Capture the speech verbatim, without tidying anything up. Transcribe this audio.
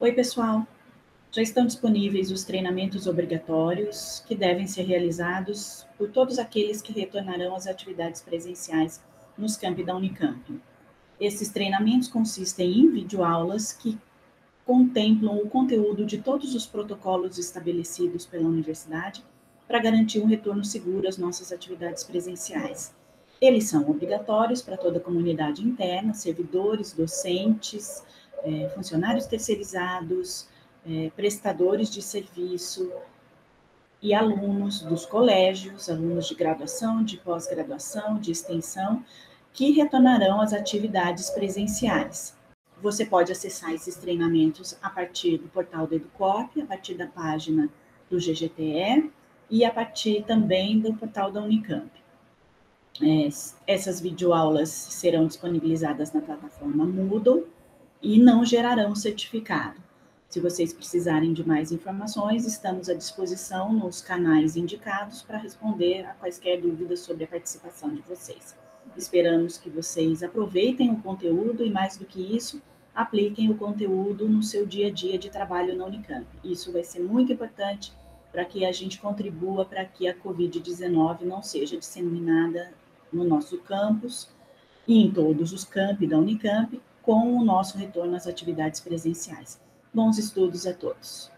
Oi, pessoal! Já estão disponíveis os treinamentos obrigatórios que devem ser realizados por todos aqueles que retornarão às atividades presenciais nos campi da Unicamp. Esses treinamentos consistem em videoaulas que contemplam o conteúdo de todos os protocolos estabelecidos pela universidade para garantir um retorno seguro às nossas atividades presenciais. Eles são obrigatórios para toda a comunidade interna, servidores, docentes, eh, funcionários terceirizados, eh, prestadores de serviço e alunos dos colégios, alunos de graduação, de pós-graduação, de extensão, que retornarão às atividades presenciais. Você pode acessar esses treinamentos a partir do portal do EduCorp, a partir da página do G G T E e a partir também do portal da Unicamp. É, essas videoaulas serão disponibilizadas na plataforma Moodle e não gerarão certificado. Se vocês precisarem de mais informações, estamos à disposição nos canais indicados para responder a quaisquer dúvidas sobre a participação de vocês. Esperamos que vocês aproveitem o conteúdo e, mais do que isso, apliquem o conteúdo no seu dia a dia de trabalho na Unicamp. Isso vai ser muito importante para que a gente contribua para que a covid dezenove não seja disseminada no nosso campus e em todos os campi da Unicamp, com o nosso retorno às atividades presenciais. Bons estudos a todos!